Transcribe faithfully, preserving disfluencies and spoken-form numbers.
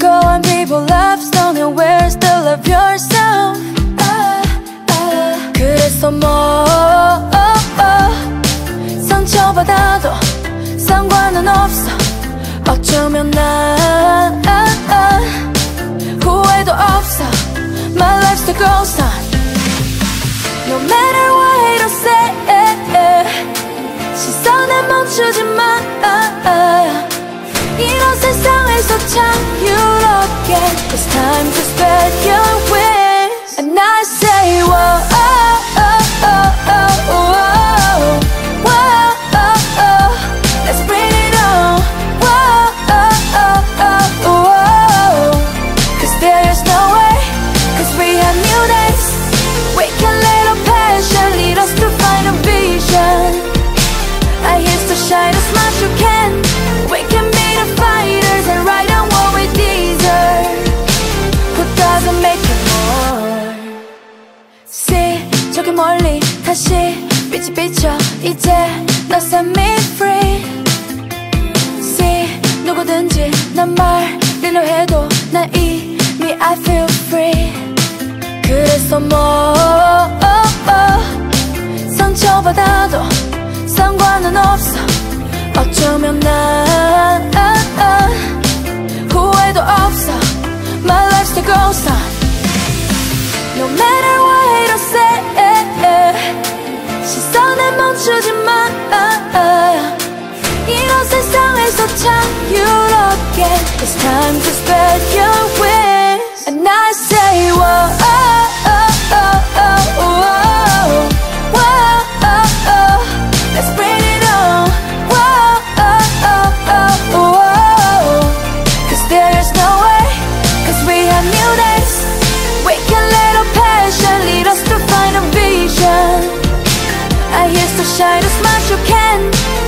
on people love stone and where's the love yourself. 아, 아. 그래서 뭐 상처받아도 상관은 없어. 어쩌면 난 후회도 없어. My life still goes on. No matter what it'll say. 시선에 멈추지 마. 이런 세상에서 자유롭게. It's time to spread your wings. And I say whoa, oh, oh, oh, oh, oh, whoa, oh, oh. Let's bring it on. Whoa, oh, oh, oh, oh. Cause there is no way. Cause we have new days. We can let our passion lead us to find a vision. I used to shine as much you can. We can be the fighters and write on what we deserve. Who doesn't make it more? See, 저기 멀리 다시 빛이 비쳐. 이제 너 set me free. See, 누구든지 난 말리려 해도 난 이미 I feel free. 그래서 뭐 상처받아도 상관은 없어. 어쩌면 난 후회도 없어. My life still goes on. No matter what it'll say. 시선에 멈추지 마. 이런 세상에서 자유롭게. It's time to spread your wings. And I say whoa, oh, oh, oh, oh, oh, whoa, oh, oh. Let's bring it on. Whoa, oh, oh, oh, oh. Cause there is no way. Cause we have new days. We can let our passion lead us to find a vision. I used to shine as much you can.